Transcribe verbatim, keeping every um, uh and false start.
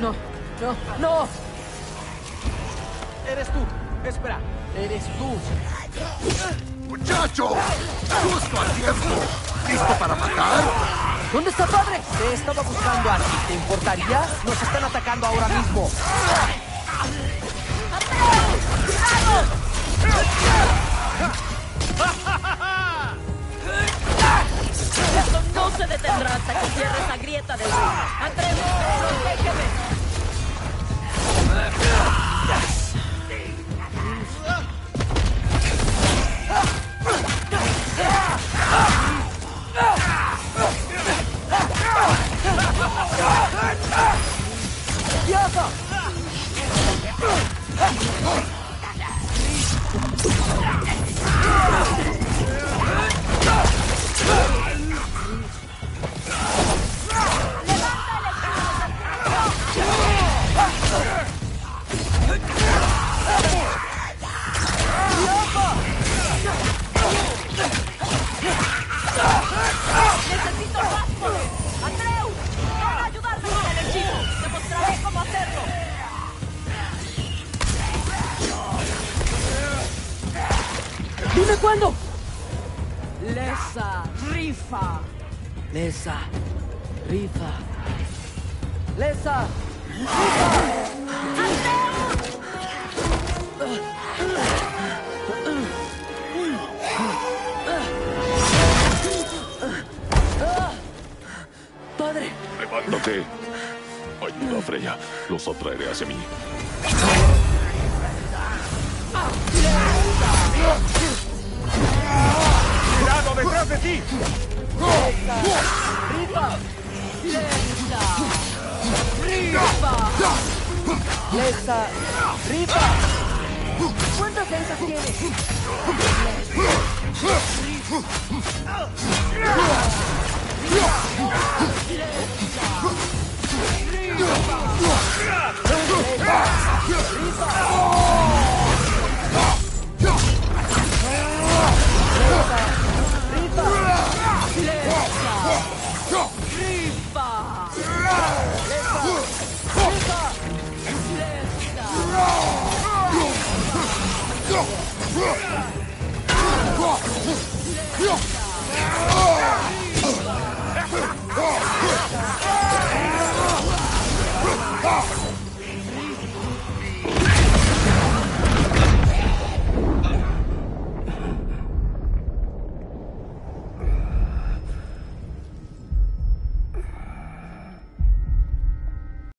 No, no, no. Eres tú. Espera. Eres tú. ¡Muchacho! ¡Justo a tiempo! ¿Listo para matar? ¿Dónde está padre? Te estaba buscando a ti. ¿Te importaría? Nos están atacando ahora mismo. Esto no se detendrá hasta que cierre esa grieta del río. ¡Atrevo! ¡Protégeme! ¡Viaja! ¡Necesito fósforo! ¡Atreus! ¡Ven a ayudarme con el hechizo! ¡Te mostraré cómo hacerlo! ¡Dime cuándo! ¡Lesa! ¡Rifa! Lesa. Rifa. Lesa. ¡Padre! ¡Levántate! Ayuda a Freya. Los atraeré hacia mí. ¡Cuidado detrás de ti! ¡Rifa! ¡Rifa! ¡Lesa! ¡Rifa! ¿Cuántas lensas tienes? ¡Rifa!